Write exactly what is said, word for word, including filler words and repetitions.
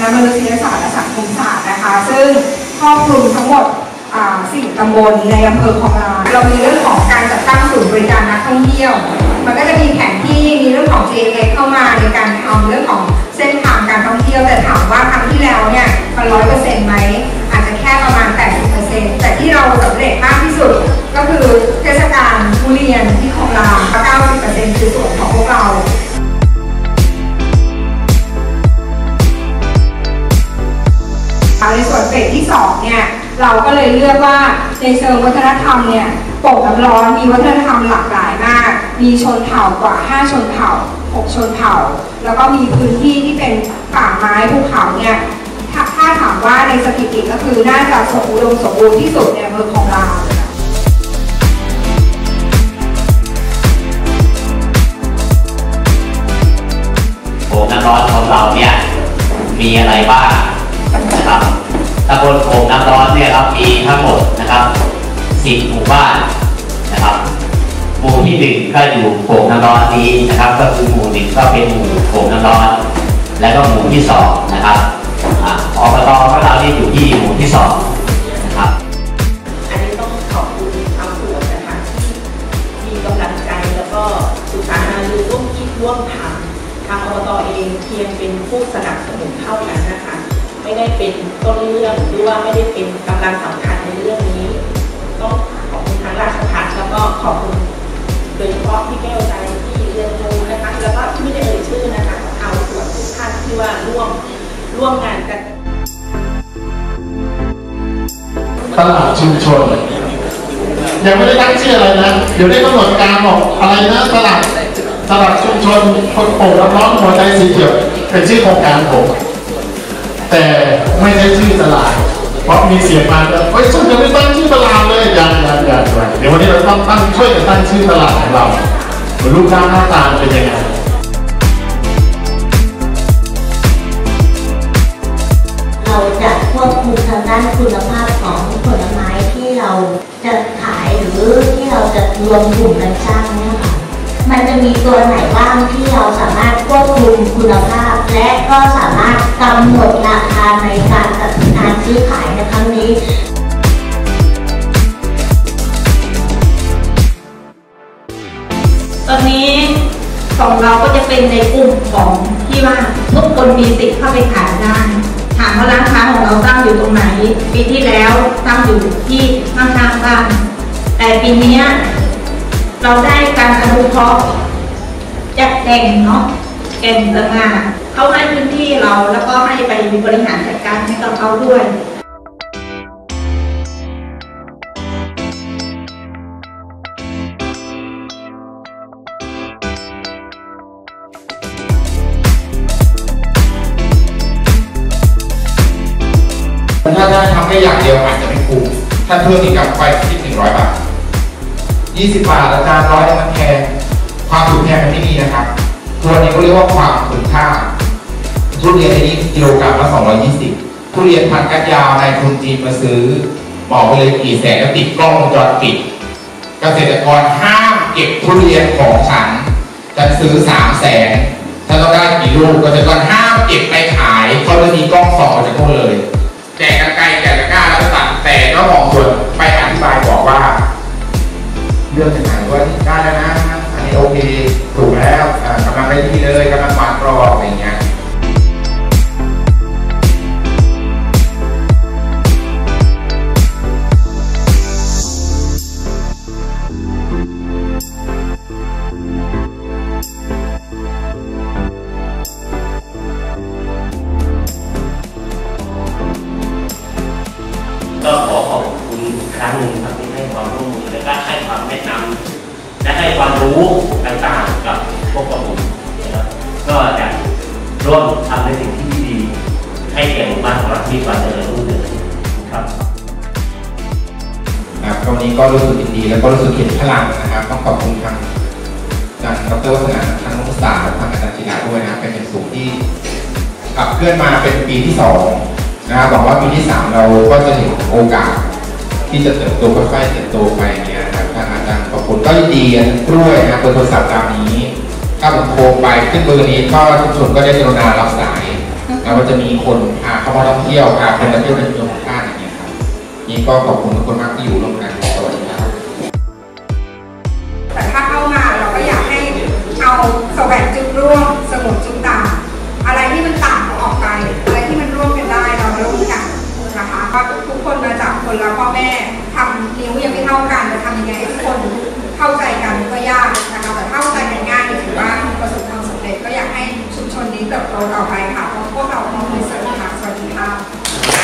มนุษยศาสตร์และสังคมศาสตร์นะคะซึ่งครอบคลุมทั้งหมดสี่ตำบลในอำเภอคลองลานเรามีเรื่องของการจัดตั้งศูนย์บริการนักท่องเที่ยวมันก็จะมีแผนที่มีเรื่องของ จี เอ เข้ามาในการทำเรื่องของเส้นทางการท่องเที่ยวแต่ถามว่าครั้งที่แล้วเนี่ยมันร้อยเปอร์เซ็นต์ไหมอาจจะแค่ประมาณ แปดสิบเปอร์เซ็นต์ แต่ที่เราสำเร็จมากที่สุดก็คือเทศกาลทุเรียนที่คลองลาน เก้าสิบเปอร์เซ็นต์ คือส่วนของพวกเราในส่วนเฟสที่สองเนี่ยเราก็เลยเลือกว่าในเชิงวัฒนธรรมเนี่ยโป่งน้ำร้อนมีวัฒนธรรมหลากหลายมากมีชนเผ่ากว่าห้าชนเผ่าหกชนเผ่าแล้วก็มีพื้นที่ที่เป็นป่าไม้ภูเขาเนี่ยถ้าถ้าถามว่าในสถิติก็คือน่าจะสมบูรณ์สมบูรณ์ที่สุดในอำเภอของเราโป่งน้ำร้อนของเราเนี่ยมีอะไรบ้างนะครับตำบลโป่งน้ำร้อนเนี่ยครับมีทั้งหมดนะครับสิบหมู่บ้านนะครับหมู่ที่หนึ่งก็อยู่โป่งน้ำร้อนนี้นะครับก็คือหมู่หนึ่งก็เป็นหมู่โป่งน้ำร้อนแล้วก็หมู่ที่สองนะครับอบตของเราที่อยู่ที่หมู่ที่สองนะครับอันนี้ต้องขอบคุณชาวสวนนะคะที่มีกำลังใจแล้วก็ศึกษาหารือร่วมคิดร่วมทำทางอบตเองเพียงเป็นผู้สนับสนุนเท่านั้นนะคะไม่ได้เป็นต้นเรื่องหรือว่าไม่ได้เป็นกำลังสำคัญในเรื่องนี้ต้องขอบคุณทางราชภัฏแล้วก็ขอบคุณโดยเฉพาะพี่แก้วใจที่เรียนรู้นะคะแล้วก็ที่ไม่ได้เอ่ยชื่อนะคะชาวสวนทุกท่านที่ว่าร่วมร่วมงานกันตลาดชุมชนยังไม่ได้ตั้งชื่ออะไรนะเดี๋ยวได้กำหนดการบอกอะไรนะตลาดตลาดชุมชนคนโป่งน้ำร้อนหัวใจสีเขียวเป็นชื่อโครงการผมแต่ไม่ใช่ชื่อตลาดเพราะมีเสียงมาแล้วเฮ้ยฉันยังไม่ตั้งชื่อตลาดเลยยังยังยังเดี๋ยววันนี้เราต้องตั้งช่วยกันตั้งชื่อตลาดของเรารูปร่างหน้าตาเป็นยังไงเราจะควบคุมทางด้านคุณภาพของผลไม้ที่เราจะขายหรือที่เราจะรวมกลุ่มกันสร้างเนี่ยค่ะมันจะมีตัวไหนบ้างที่เราสามารถควบคุมคุณภาพและก็สามารถกำหนดราคาในการจัดการซื้อขายในครั้งนี้ตอนนี้ของเราก็จะเป็นในกลุ่มของที่ว่าทุกคนมีสิทธิ์เข้าไปขายได้ถามว่าร้านค้าของเราตั้งอยู่ตรงไหนปีที่แล้วตั้งอยู่ที่ข้างๆบ้านแต่ปีนี้เราได้การอนุเคราะห์จากแก่งเนาะแก่งตะงาเขาให้พื้นที่เราแล้วก็ให้ไปบริหารจัดการให้กับเขาด้วยถ้าได้ทำได้อย่างเดียวอาจจะไม่คุ้มถ้าเพิ่มอีกกับไปที่หนึ่งร้อยบาทยี่สิบบาทอาจารย์ร้อยมันแพงความถูกแพงมันไม่มีนะครับตัวนี้เขาเรียกว่าความคุ้มค่าทุเรียนในนี้กิโลกรัมละสองร้อยยี่สิบทุเรียนพันธุ์กัดยาวในทุนจีนมาซื้อบอกไปเลยกี่แสนแล้วติดกล้องวงจรปิดเกษตรกรห้ามเก็บทุเรียนของฉันจะซื้อสามแสนถ้าต้องได้กี่ลูกเกษตรกรห้ามเก็บไปขายเขาจะมีกล้องส่องมาจากโน่นเลยแจกกันไกลแจกกันกล้าแล้วก็ตัดแต่เจ้าของสวนไปอธิบายบอกว่าเรื่องจะหายว่าได้แล้วนะอันนี้โอเคถูกแล้วกำลังได้ที่เลยกำลังวางรออะไรเงี้ยก็ขอขอบคุณอีกครั้งหนึ่งครับที่ให้ความร่วมมือและก็ให้ความแนะนำและให้ความรู้ต่างๆกับพวกผมนะครับก็จะร่วมทำในสิ่งที่ดีให้แก่หมู่บ้านของเรามีความเจริญรุ่งเรืองครับครับวันนี้ก็รู้สึกดีแล้วก็รู้สึกเห็นพลังนะครับต้องขอบคุณทางอาจารย์ดร.วัฒนาทางนักศึกษาและทางอาจารย์จิราด้วยนะครับเป็นอย่างสูงที่ขับเคลื่อนมาเป็นปีที่สองนะครับบอกว่าปีที่สามเราก็จะเห็นโอกาสที่จะเติบโตค่อยๆเติบโตไปอย่างเงี้ยครับทางอาจารย์ขอบคุณก็ยินดีด้วยนะครับเบอร์โทรศัพท์ตามนี้ถ้าผมโทรไปขึ้นเบอร์นี้ก็ทุกคนก็ได้กรุณารับสายแล้วก็จะมีคนพาเข้ามาท่องเที่ยวพาคนมาเที่ยวในเมืองของท่านอย่างเงี้ยครับนี่ก็ขอบคุณทุกคนมากที่อยู่ร่วมกันสวัสดีครับแต่ถ้าเข้ามาเราก็อยากให้เอาแสวงจุดร่วมสมุนจุดต่างอะไรที่มันต่างออกไปอะไรที่มันร่วมกันได้เราร่วมกันนะคะก็ทุกคนมาจากคนละพ่อแม่ทำนิ้วยังไม่เท่ากันจะทำยังไงให้ทุกคนเข้าใจกันก็ยากนะคะแต่เข้าใจกันง่ายถือว่าประสบความสำเร็จก็อยากให้ชุมชนนี้เติบโตต่อไปค่ะเพราะพวกเราต้องมีเสริมค่ะสวัสดีค่ะ